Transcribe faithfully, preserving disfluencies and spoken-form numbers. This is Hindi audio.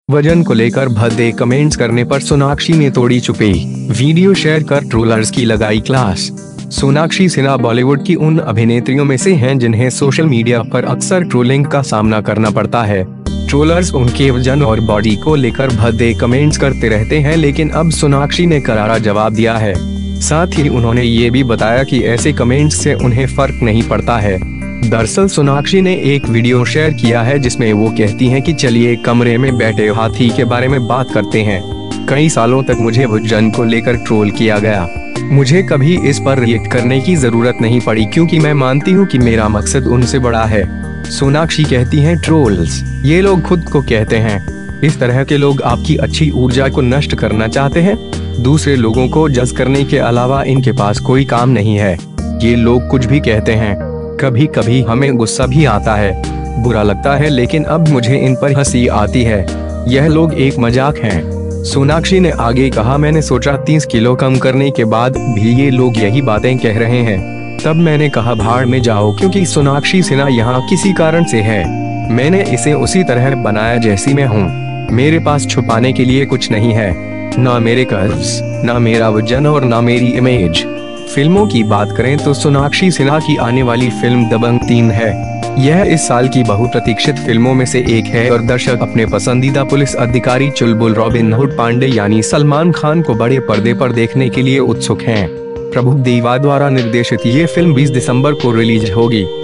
वजन को लेकर भद्दे कमेंट्स करने पर सोनाक्षी ने तोड़ी चुप्पी। वीडियो शेयर कर ट्रोलर्स की लगाई क्लास। सोनाक्षी सिन्हा बॉलीवुड की उन अभिनेत्रियों में से हैं जिन्हें सोशल मीडिया पर अक्सर ट्रोलिंग का सामना करना पड़ता है। ट्रोलर्स उनके वजन और बॉडी को लेकर भद्दे कमेंट्स करते रहते हैं, लेकिन अब सोनाक्षी ने करारा जवाब दिया है। साथ ही उन्होंने ये भी बताया कि ऐसे कमेंट्स से उन्हें फर्क नहीं पड़ता है। दरअसल सोनाक्षी ने एक वीडियो शेयर किया है जिसमें वो कहती हैं कि चलिए कमरे में बैठे हाथी के बारे में बात करते हैं। कई सालों तक मुझे वजन को लेकर ट्रोल किया गया। मुझे कभी इस पर रिएक्ट करने की जरूरत नहीं पड़ी क्योंकि मैं मानती हूँ कि मेरा मकसद उनसे बड़ा है। सोनाक्षी कहती हैं ट्रोल्स ये लोग खुद को कहते हैं। इस तरह के लोग आपकी अच्छी ऊर्जा को नष्ट करना चाहते हैं। दूसरे लोगों को जज करने के अलावा इनके पास कोई काम नहीं है। ये लोग कुछ भी कहते हैं। कभी कभी हमें गुस्सा भी आता है, बुरा लगता है, लेकिन अब मुझे इन पर हंसी आती है। यह लोग एक मजाक हैं। सोनाक्षी ने आगे कहा, मैंने सोचा तीस किलो कम करने के बाद भी ये लोग यही बातें कह रहे हैं। तब मैंने कहा भाड़ में जाओ, क्योंकि सोनाक्षी सिन्हा यहाँ किसी कारण से है। मैंने इसे उसी तरह बनाया जैसी मैं हूँ। मेरे पास छुपाने के लिए कुछ नहीं है, ना मेरे कर्व्स, ना मेरा वजन और ना मेरी इमेज। फिल्मों की बात करें तो सोनाक्षी सिन्हा की आने वाली फिल्म दबंग तीन है। यह इस साल की बहुप्रतीक्षित फिल्मों में से एक है और दर्शक अपने पसंदीदा पुलिस अधिकारी चुलबुल रॉबिन हुड पांडे यानी सलमान खान को बड़े पर्दे पर देखने के लिए उत्सुक हैं। प्रभु देवा द्वारा निर्देशित ये फिल्म बीस दिसंबर को रिलीज होगी।